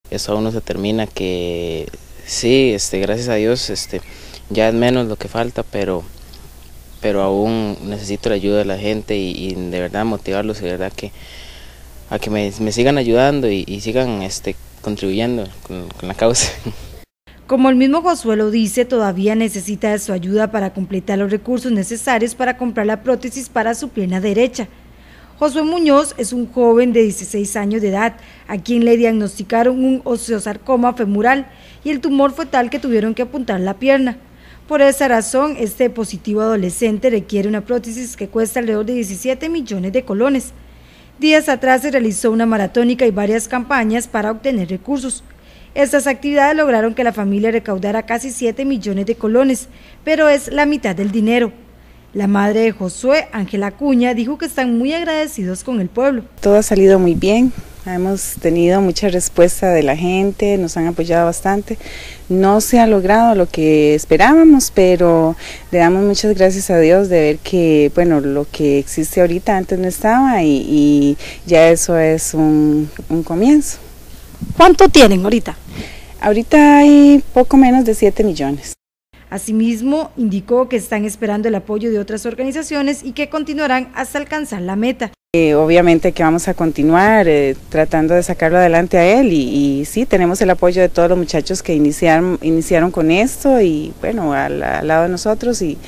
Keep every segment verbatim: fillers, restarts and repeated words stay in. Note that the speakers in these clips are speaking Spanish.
Eso aún no se termina, que sí, este, gracias a Dios, este, ya es menos lo que falta, pero, pero aún necesito la ayuda de la gente y, y de verdad motivarlos y de verdad que a que me, me sigan ayudando y, y sigan este, contribuyendo con, con la causa. Como el mismo Josué lo dice, todavía necesita de su ayuda para completar los recursos necesarios para comprar la prótesis para su pierna derecha. Josué Muñoz es un joven de dieciséis años de edad, a quien le diagnosticaron un osteosarcoma femoral y el tumor fue tal que tuvieron que apuntar la pierna. Por esa razón, este positivo adolescente requiere una prótesis que cuesta alrededor de diecisiete millones de colones. Días atrás se realizó una maratónica y varias campañas para obtener recursos. Estas actividades lograron que la familia recaudara casi siete millones de colones, pero es la mitad del dinero. La madre de Josué, Ángela Acuña, dijo que están muy agradecidos con el pueblo. Todo ha salido muy bien, hemos tenido mucha respuesta de la gente, nos han apoyado bastante. No se ha logrado lo que esperábamos, pero le damos muchas gracias a Dios de ver que, bueno, lo que existe ahorita antes no estaba y, y ya eso es un, un comienzo. ¿Cuánto tienen ahorita? Ahorita hay poco menos de siete millones. Asimismo, indicó que están esperando el apoyo de otras organizaciones y que continuarán hasta alcanzar la meta. Eh, obviamente que vamos a continuar eh, tratando de sacarlo adelante a él y, y sí, tenemos el apoyo de todos los muchachos que iniciaron, iniciaron con esto y bueno, al, al lado de nosotros y,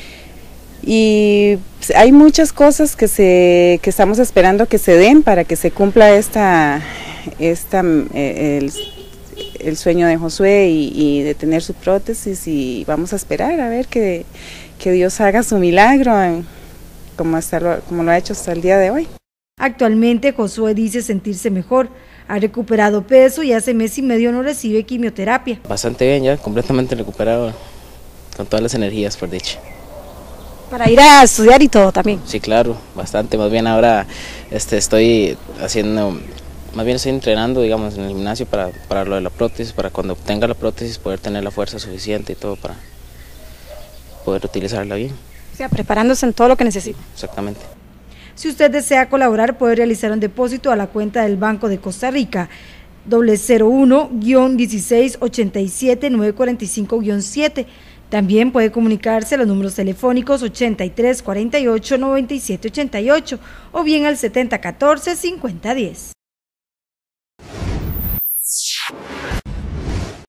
y hay muchas cosas que, se, que estamos esperando que se den para que se cumpla esta, esta eh, el, el sueño de Josué y, y de tener su prótesis y vamos a esperar a ver que, que Dios haga su milagro en, como, hasta lo, como lo ha hecho hasta el día de hoy. Actualmente Josué dice sentirse mejor, ha recuperado peso y hace mes y medio no recibe quimioterapia. Bastante bien, ya completamente recuperado, con todas las energías por dicha. Para ir a estudiar y todo también. Sí, claro, bastante, más bien ahora este, estoy haciendo... Más bien estoy entrenando, digamos, en el gimnasio para, para lo de la prótesis, para cuando obtenga la prótesis poder tener la fuerza suficiente y todo para poder utilizarla bien. O sea, preparándose en todo lo que necesita. Exactamente. Si usted desea colaborar, puede realizar un depósito a la cuenta del Banco de Costa Rica, cero uno, dieciséis, ochenta y siete, nueve cuarenta y cinco, siete. También puede comunicarse a los números telefónicos ochenta y tres, cuarenta y ocho, noventa y siete, ochenta y ocho o bien al setenta, catorce, cincuenta, diez.